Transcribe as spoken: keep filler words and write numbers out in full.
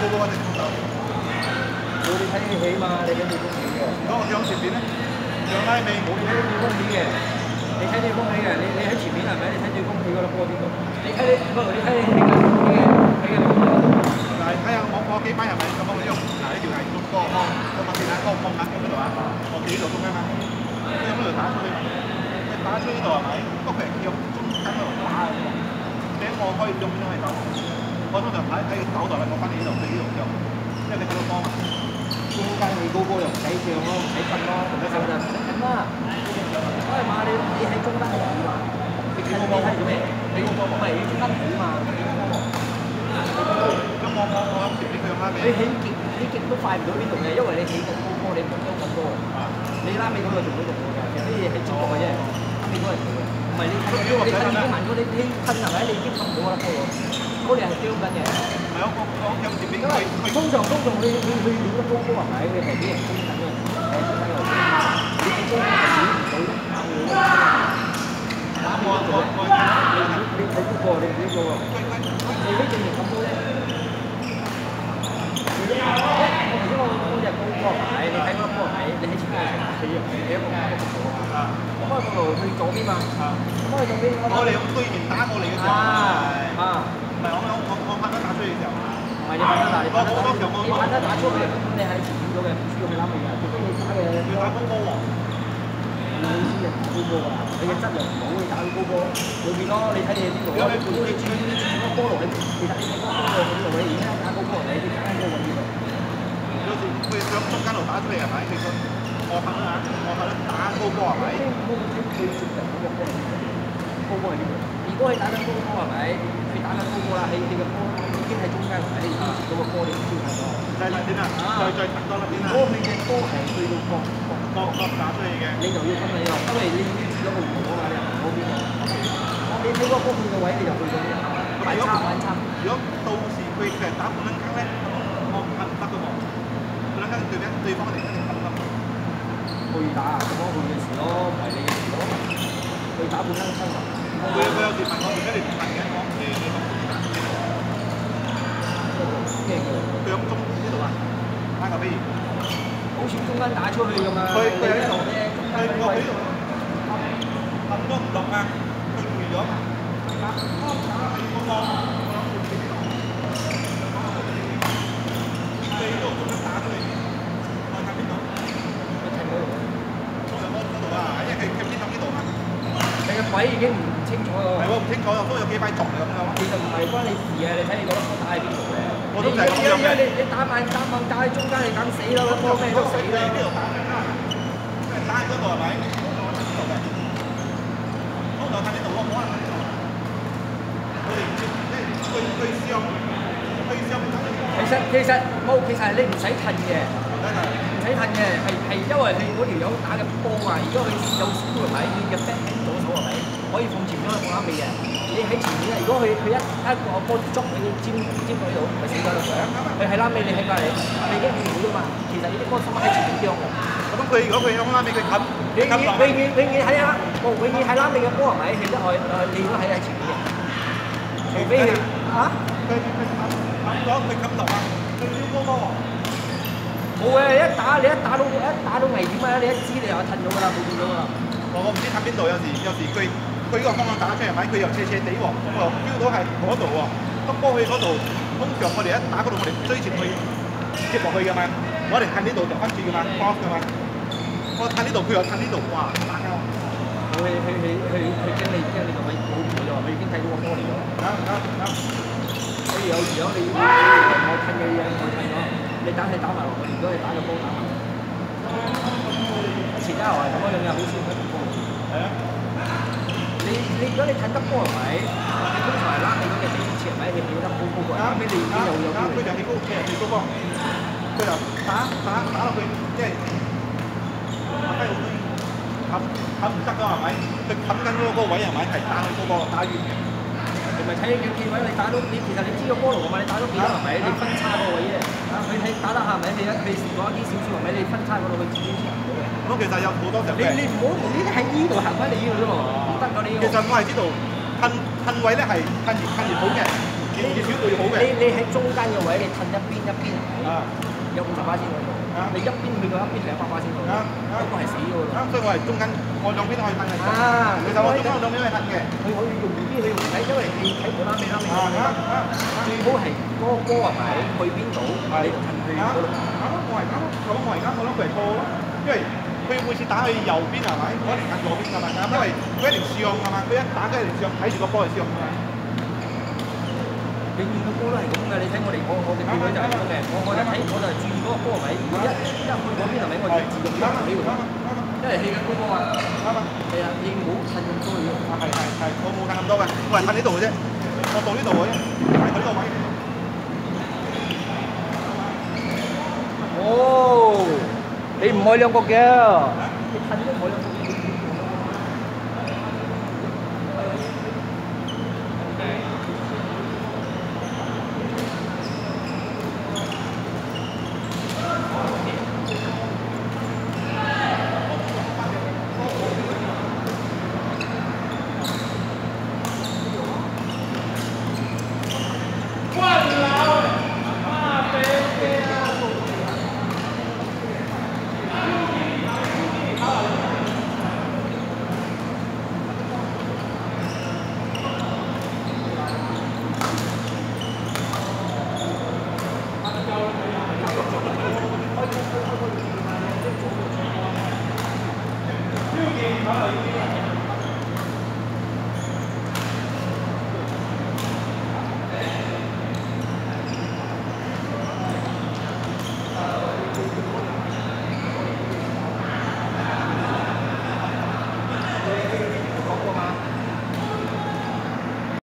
高嗰隻高手。 我哋睇起嘛，你睇你風起嘅。 如果我向前邊咧，向拉尾冇你睇你風起嘅，你睇你風起嘅，你你喺前面係咪？你睇你風起嗰粒波邊度？你睇你不過你睇你起嘅起嘅起嘅邊度？ 嗱，睇下我我幾班係咪咁樣用？嗱，呢條係中個康，個問題係個空眼喺邊度啊？我企呢度中間嘛，你有冇度打出去？你打出呢度係咪？不過係用中間嗰度打嘅喎。你我可以用邊種去走？我通常喺喺個手度咧，我翻嚟呢度對呢度用，因為你睇到波嘛。 中間你高波又唔使上咯，唔使瞓咯，唔使瞓就唔使瞓啦。因為馬你你喺中間起嘛，你睇你睇做咩？你唔係你中間起嘛？ 咁我我我前邊佢用拉尾。 你起極起極都快唔到邊度嘅，因為你起咁高波，你唔到咁多。你拉尾嗰度做唔到動嘅，其實啲嘢係接落嘅啫，拉尾嗰係做嘅。唔係你你你睇已經慢咗，你你噴係咪？你已經噴唔到啦波喎，嗰啲係標緊嘅。 唔係我我我向前邊佢佢。 通常通常你你去練得高波係咪？你係俾人攻緊嘅，喺中間度。你喺中間係練唔到嘅。打我我我你你睇嗰個你睇嗰個，你呢隻型咁多啫。我頭先我嗰隻高波係咪？你睇嗰粒波係咪？你喺前面係企入去一個一個角度啊。咁開角度去左邊嘛。咁開左邊。 我哋用對面打過嚟嘅時候。 啊。 唔係我我我我拍得打出去嘅時候。 唔係你拍得打，你拍得打，你拍得打出去，咁你係前面咗嘅，唔需要去攬尾嘅，除非你打嘅。 要打高波喎。 你意思係打高波㗎啦，你嘅質量唔好，你打高波裏邊咯，你睇你邊度咯？你你你轉你轉個波路，你其實你睇個波路嗰度，你而家打高波，你啲打高波嗰度。 有時佢響中間度打出嚟係咪？其實我拍啦嚇，我拍得打高波係咪？ 高波最最接近嗰個波，高波係邊度？如果你打緊高波係咪？你打緊高波啦，你你個波已經喺中間係咪？你接嗰個波你唔知係咯。 再嚟邊啊？再再近多粒邊啊？ 如果佢隻波係去到角角角角打出嚟嘅， 你就要分你咯，因為你已經接咗個弧啊嘛，你唔好邊度。你睇嗰個波去嘅位你就去到邊，反差反差。 如果到時佢其實打半撚坑咧，我唔得唔得嘅喎，半撚坑對邊對方嚟緊你得唔得？ 去打啊，咁佢嘅事咯，唔係你嘅事咯。去打半坑坑啊！ 佢佢有時問我點解你唔問嘅？我誒你咁打邊度？ 咩嘅？ 佢響中呢度啊，打個比喻。 好似中間打出去咁嘛。 佢佢喺呢度，佢我喺呢度，撳都唔落啊，佢攰咗。打打係嗰個，我諗佢呢度，佢呢度咁樣打出嚟，我睇邊度？ 我睇嗰度。 通常嗰嗰度啊，因為佢佢邊度呢度啊？ 你個位已經唔清楚咯。 係喎，唔清楚喎，都有幾塊撞嚟咁樣。 其實唔係關你事嘅，你睇你嗰粒波打喺邊度嘅。 我都就係咁樣嘅。 你你打慢打慢打喺中間，你梗死啦！粒波咩都死啦。 呢度打緊啦，打喺嗰度係咪？呢度嘅，通常睇呢度，我可能睇呢度。佢哋即係對對相對相唔得。 其實其實冇，其實你唔使褪嘅，唔使褪嘅，係係因為你嗰條友打嘅波啊，如果佢有少係咪？你嘅 back hand 左手係咪？可以放前咗放啱尾嘅。你喺前面啊，如果佢佢一一個波捉你尖尖到呢度，咪死咗咯。佢喺拉尾你喺隔離，你已經見到㗎嘛。其實呢啲波心喺前面啲嘅。 咁佢如果佢響拉尾佢冚， 永遠永遠永遠喺啊，我永遠喺拉尾嘅波係咪？佢都係誒，你都喺喺前面嘅。除非佢嚇。 佢佢冚冚咗，佢冚落啊，佢撩高波喎。 冇嘅，你一打你一打到一打到危險啊！你一知你又褪咗㗎啦，冇見咗㗎啦。 我我唔知褪邊度，有時有時佢佢呢個方向打出嚟咪，佢又斜斜地喎，我又 feel 到係嗰度喎。咁波去嗰度，通常我哋一打嗰度，我哋追前去接落去㗎嘛。我哋褪呢度就跟住㗎嘛 ，cross 㗎嘛。我褪呢度，佢又褪呢度，哇！打交。 佢佢佢佢佢驚你驚你個位冇佢咗，佢已經睇到個波嚟咗。 啱啱啱。 所以有時候你我褪嘅嘢我褪咗，你等你打埋落去，如果你打個波打埋。前一後係咁樣樣嘅，好少睇波。 係啊。 你你如果你褪得波係咪？你通常係拉你嗰隻地前咪，你起得高高過，啱俾你你又有機會。 佢就起高，佢就起高波，佢就打打打落去，即係發揮好啲，冚冚唔得㗎係咪？佢冚緊嗰個位係咪？係打去嗰個打遠嘅。 你咪睇你幾位，你打到你其實你知個波路係咪？你打到幾多係咪？你分叉個位啫。啊，佢睇打得下係咪？你一你試過一啲少少係咪？你分叉嗰度佢自己先唔到嘅。 咁其實有好多時候你你唔好呢啲喺呢度行翻嚟呢度啫喎，唔得㗎呢個。 其實我係知道褪褪位咧係褪越褪越好嘅， 越越少越好嘅。 你你喺中間嘅位，你褪一邊一邊啊， 有五十巴仙嗰度，你一邊去到一邊係一百巴仙嗰度，嗰個係死㗎喎。 啱，所以我係中間，我兩邊都可以褪嘅。 啊， 其實我中間兩邊都係褪嘅。 佢可以容易啲去睇，因為你睇冇啱你啱你啊啊啊！ 最好係嗰個波係咪去邊度，你就褪去嗰度。 啱咯，我係啱咯，我諗我係啱，我諗佢係錯咯，因為佢每次打去右邊係咪？我一定褪左邊㗎嘛，啱，因為佢一定試用㗎嘛，佢一打佢一定試用，睇住個波嚟試用㗎嘛。 永遠個波都係咁嘅，你睇我哋我我嘅跳位就係咁嘅，我我就睇我就係注意嗰個波係咪？如果一一去嗰邊係咪？我就自動打起佢，因為氣緊嗰個啊， 啱啊， 係啊，你唔好褪咁多嘢。 啊係係係，我冇褪咁多嘅，我係褪呢度嘅啫，我到呢度嘅啫，喺佢呢個位。 哦，你唔愛兩個嘅，你褪都唔愛兩個嘅。 Thank you.